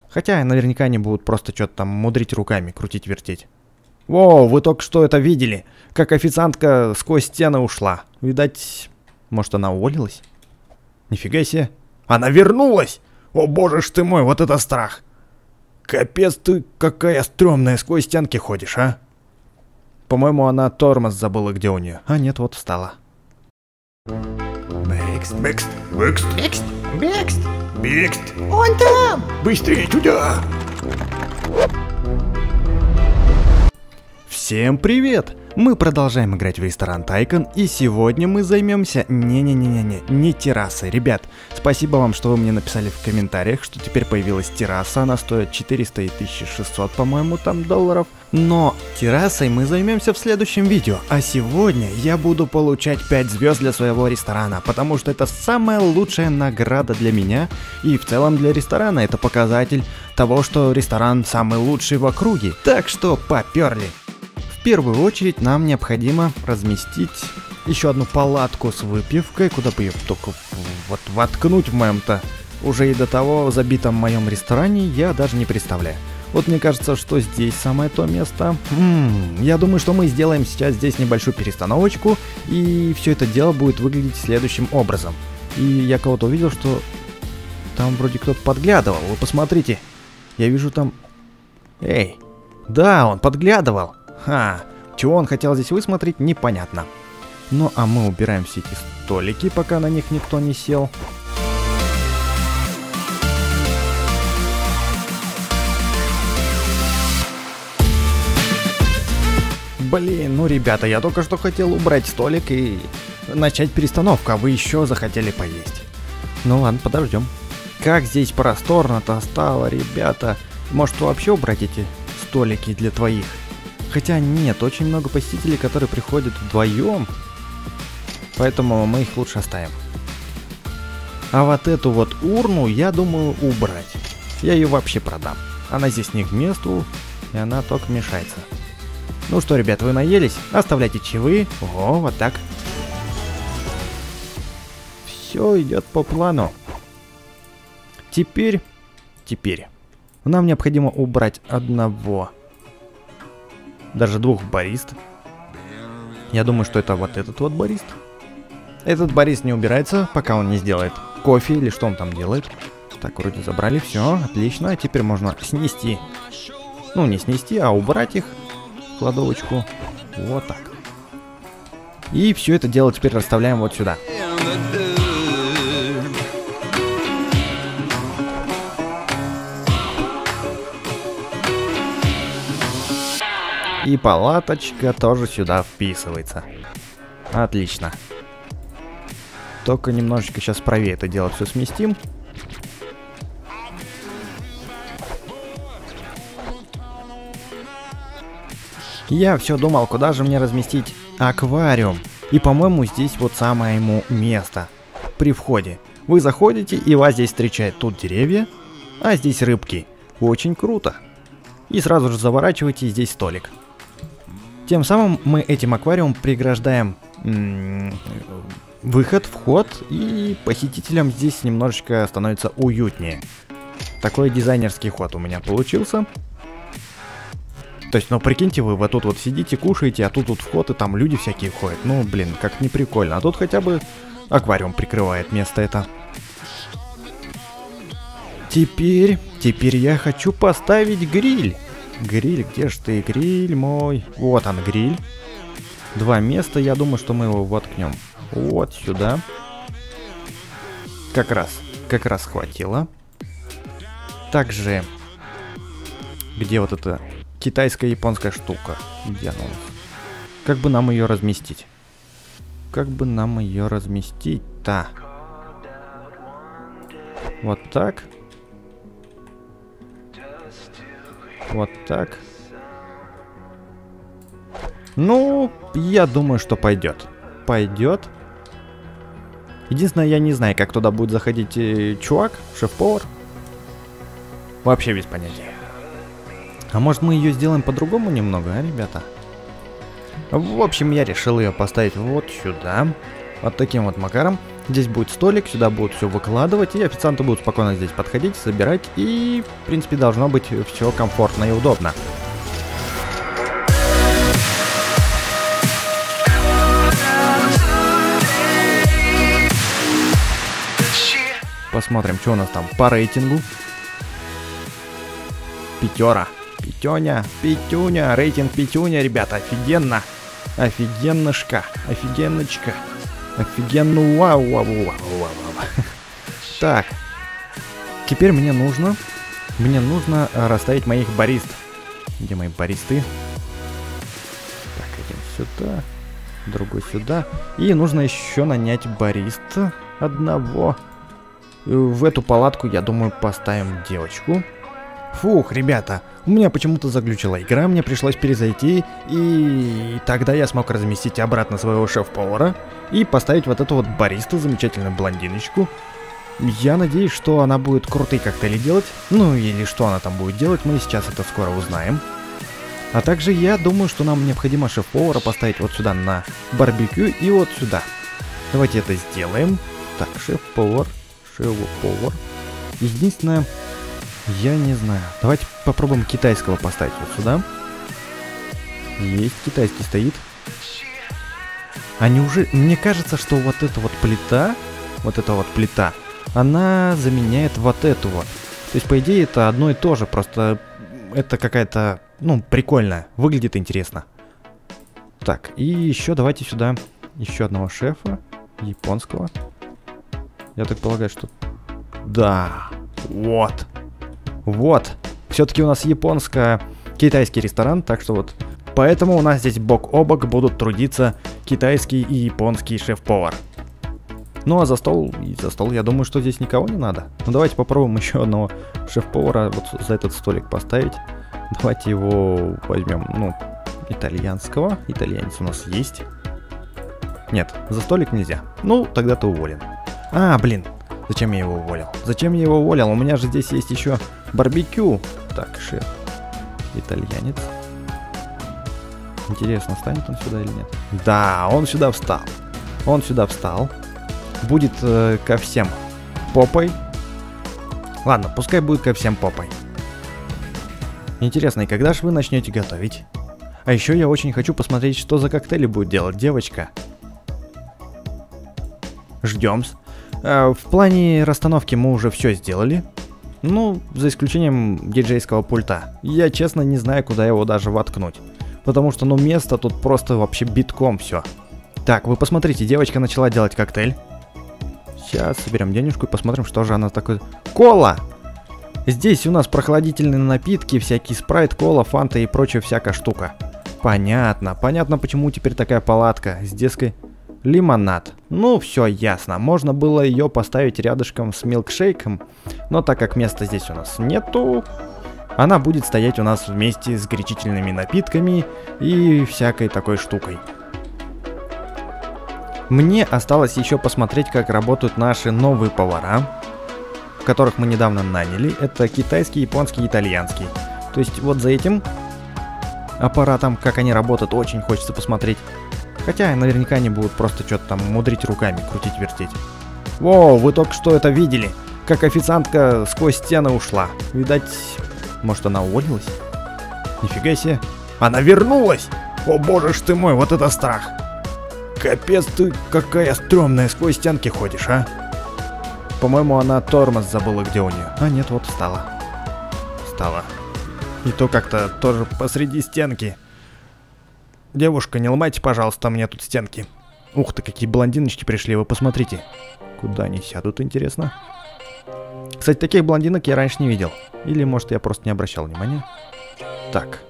Хотя наверняка они будут просто что-то там мудрить руками, крутить-вертеть. Воу, вы только что это видели? Как официантка сквозь стены ушла. Видать, может она уволилась? Нифига себе. Она вернулась! О боже ж ты мой, вот это страх! Капец ты, какая стрёмная, сквозь стенки ходишь, а? По-моему, она тормоз забыла, где у нее. А нет, вот встала. Бэкст, бэкст, бэкст, бэкст, бэкст, бэкст. Он там! Быстрее туда! Всем привет! Мы продолжаем играть в ресторан Тайкон, и сегодня мы займемся не террасой. Ребят, спасибо вам, что вы мне написали в комментариях, что теперь появилась терраса, она стоит 400 и 1600, по-моему, там долларов. Но террасой мы займемся в следующем видео, а сегодня я буду получать 5 звезд для своего ресторана, потому что это самая лучшая награда для меня, и в целом для ресторана это показатель того, что ресторан самый лучший в округе. Так что поперли! В первую очередь нам необходимо разместить еще одну палатку с выпивкой, куда бы ее только вот воткнуть в моем-то уже и до того забитом моем ресторане, я даже не представляю. Вот мне кажется, что здесь самое то место. Я думаю, что мы сделаем сейчас здесь небольшую перестановочку, и все это дело будет выглядеть следующим образом. И я кого-то увидел, что там вроде кто-то подглядывал. Вы посмотрите, я вижу там... Эй, да, он подглядывал. Ха, чего он хотел здесь высмотреть, непонятно. Ну, а мы убираем все эти столики, пока на них никто не сел. Блин, ну, ребята, я только что хотел убрать столик и начать перестановку, а вы еще захотели поесть. Ну ладно, подождем. Как здесь просторно-то стало, ребята. Может, вообще убрать эти столики для твоих? Хотя нет, очень много посетителей, которые приходят вдвоем, поэтому мы их лучше оставим. А вот эту вот урну я думаю убрать. Я ее вообще продам. Она здесь не к месту, и она только мешается. Ну что, ребят, вы наелись? Оставляйте чаевые. О, вот так. Все идет по плану. Теперь нам необходимо убрать одного, даже двух барист. Я думаю, что это вот этот вот барист. Этот барист не убирается, пока он не сделает кофе или что он там делает. Так, вроде забрали, все, отлично. Теперь можно снести. Ну, не снести, а убрать их в кладовочку. Вот так. И все это дело теперь расставляем вот сюда. И палаточка тоже сюда вписывается. Отлично. Только немножечко сейчас правее это дело все сместим. Я все думал, куда же мне разместить аквариум. И, по-моему, здесь вот самое ему место. При входе. Вы заходите, и вас здесь встречают тут деревья, а здесь рыбки. Очень круто. И сразу же заворачиваете здесь столик. Тем самым мы этим аквариумом преграждаем выход, вход, и посетителям здесь немножечко становится уютнее. Такой дизайнерский ход у меня получился. То есть, ну прикиньте, вы вот тут вот сидите, кушаете, а тут вот вход, и там люди всякие входят. Ну, блин, как не прикольно. А тут хотя бы аквариум прикрывает место это. Теперь я хочу поставить гриль. Гриль, где ж ты, гриль мой? Вот он, гриль. Два места, я думаю, что мы его воткнем. Вот сюда. Как раз хватило. Также, где вот эта китайско-японская штука? Где она у нас? Как бы нам ее разместить? Как бы нам ее разместить-то? Вот так. Вот так. Ну, я думаю, что пойдет. Пойдет. Единственное, я не знаю, как туда будет заходить чувак, шеф-повар. Вообще без понятия. А может мы ее сделаем по-другому немного, а, ребята? В общем, я решил ее поставить вот сюда. Вот таким вот макаром. Здесь будет столик, сюда будут все выкладывать, и официанты будут спокойно здесь подходить, собирать, и, в принципе, должно быть все комфортно и удобно. Посмотрим, что у нас там по рейтингу. Пятера. Пятюня, рейтинг пятюня, ребята, офигенно. Офигеннышка, офигенночка. Офигенно, вау. Так. Теперь мне нужно расставить моих барист. Где мои баристы? Так, один сюда, другой сюда. И нужно еще нанять бариста одного. В эту палатку, я думаю, поставим девочку. Фух, ребята, у меня почему-то заглючила игра, мне пришлось перезайти, и тогда я смог разместить обратно своего шеф-повара и поставить вот эту вот баристу, замечательную блондиночку. Я надеюсь, что она будет крутые коктейли делать, ну или что она там будет делать, мы сейчас это скоро узнаем. А также я думаю, что нам необходимо шеф-повара поставить вот сюда на барбекю и вот сюда. Давайте это сделаем. Так, шеф-повар. Единственное, я не знаю. Давайте попробуем китайского поставить вот сюда. Есть, китайский стоит. А неужели... Мне кажется, что вот эта вот плита, она заменяет вот эту вот. То есть, по идее, это одно и то же, просто это какая-то, ну, прикольная. Выглядит интересно. Так, и еще давайте сюда еще одного шефа, японского. Я так полагаю, что... Да, вот. Все-таки у нас японско-китайский ресторан, так что вот. Поэтому у нас здесь бок о бок будут трудиться китайский и японский шеф-повар. Ну а за стол, я думаю, что здесь никого не надо. Ну давайте попробуем еще одного шеф-повара вот за этот столик поставить. Давайте его возьмем, ну, итальянского. Итальянец у нас есть. Нет, за столик нельзя. Ну, тогда ты уволен. А, блин. Зачем я его уволил? У меня же здесь есть еще барбекю. Так, шеф. Итальянец. Интересно, встанет он сюда или нет? Да, он сюда встал. Будет ко всем попой. Ладно, пускай будет ко всем попой. Интересно, и когда же вы начнете готовить? А еще я очень хочу посмотреть, что за коктейли будет делать девочка. Ждем-с. В плане расстановки мы уже все сделали. Ну, за исключением диджейского пульта. Я честно не знаю, куда его даже воткнуть. Потому что, ну, место тут просто вообще битком все. Так, вы посмотрите, девочка начала делать коктейль. Сейчас соберем денежку и посмотрим, что же она такое... Кола! Здесь у нас прохладительные напитки, всякий спрайт, кола, фанта и прочая всякая штука. Понятно, почему теперь такая палатка с детской... Лимонад. Ну, все ясно. Можно было ее поставить рядышком с милкшейком, но так как места здесь у нас нету, она будет стоять у нас вместе с горячительными напитками и всякой такой штукой. Мне осталось еще посмотреть, как работают наши новые повара, которых мы недавно наняли. Это китайский, японский, итальянский. То есть вот за этим аппаратом, как они работают, очень хочется посмотреть. Хотя наверняка они будут просто что-то там мудрить руками, крутить, вертеть. Воу, вы только что это видели? Как официантка сквозь стены ушла. Видать, может она уволилась? Нифига себе. Она вернулась! О боже ж ты мой, вот это страх! Капец ты, какая стрёмная, сквозь стенки ходишь, а? По-моему, она тормоз забыла, где у нее. А нет, вот встала. И то как-то тоже посреди стенки. Девушка, не ломайте, пожалуйста, мне тут стенки. Ух ты, какие блондиночки пришли, вы посмотрите. Куда они сядут, интересно? Кстати, таких блондинок я раньше не видел. Или, может, я просто не обращал внимания. Так.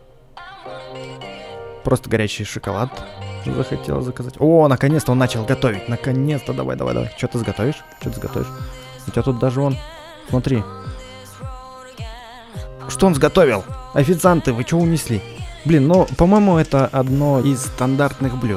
Просто горячий шоколад захотела заказать. О, наконец-то он начал готовить. Наконец-то, давай. Что ты сготовишь? У тебя тут даже он... Смотри. Что он сготовил? Официанты, вы что унесли? Блин, ну, по-моему, это одно из стандартных блюд.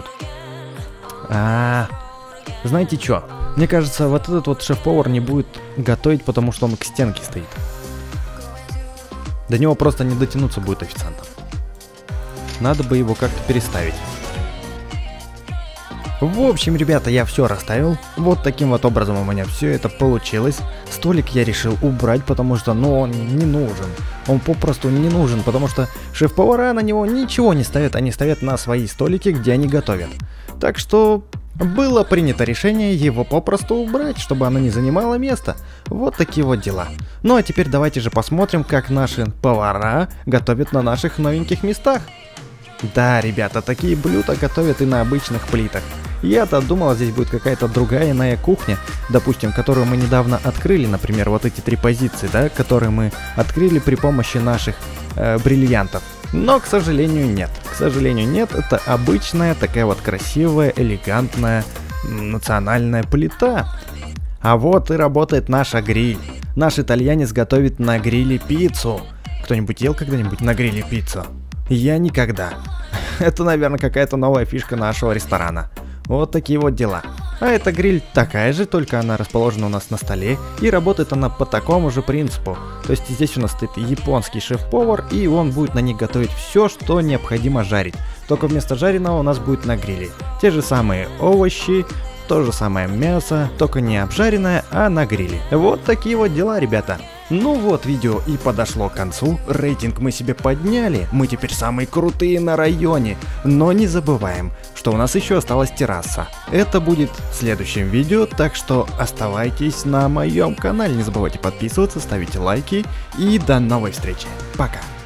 Знаете что? Мне кажется, вот этот вот шеф-повар не будет готовить, потому что он к стенке стоит. До него просто не дотянуться будет официантом. Надо бы его как-то переставить. В общем, ребята, я все расставил. Вот таким вот образом у меня все это получилось. Столик я решил убрать, потому что, ну, он не нужен. Он попросту не нужен, потому что шеф-повара на него ничего не ставят, они ставят на свои столики, где они готовят. Так что было принято решение его попросту убрать, чтобы оно не занимало места. Вот такие вот дела. Ну а теперь давайте же посмотрим, как наши повара готовят на наших новеньких местах. Да, ребята, такие блюда готовят и на обычных плитах. Я-то думал, здесь будет какая-то другая иная кухня, допустим, которую мы недавно открыли, например, вот эти 3 позиции, да, которые мы открыли при помощи наших бриллиантов. Но, к сожалению, нет. К сожалению, нет. Это обычная такая вот красивая, элегантная, национальная плита. А вот и работает наша гриль. Наш итальянец готовит на гриле пиццу. Кто-нибудь ел когда-нибудь на гриле пиццу? Я никогда. Это, наверное, какая-то новая фишка нашего ресторана. Вот такие вот дела. А эта гриль такая же, только она расположена у нас на столе, и работает она по такому же принципу. То есть здесь у нас стоит японский шеф-повар, и он будет на ней готовить все, что необходимо жарить. Только вместо жареного у нас будет на гриле те же самые овощи, то же самое мясо, только не обжаренное, а на гриле. Вот такие вот дела, ребята. Ну вот, видео и подошло к концу, рейтинг мы себе подняли, мы теперь самые крутые на районе, но не забываем, что у нас еще осталась терраса. Это будет в следующем видео, так что оставайтесь на моем канале, не забывайте подписываться, ставить лайки и до новой встречи, пока!